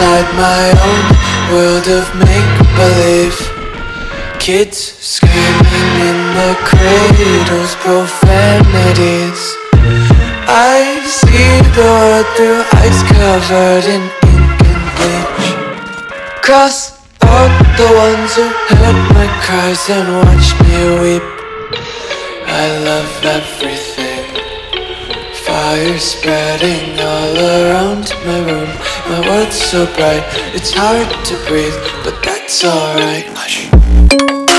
inside my own world of make-believe. Kids screaming in the cradles, profanities. I see the world through ice covered in ink and bleach. Cross out the ones who heard my cries and watched me weep. I love everything. Fire spreading all around my room. My world's so bright, it's hard to breathe, but that's alright. Hush.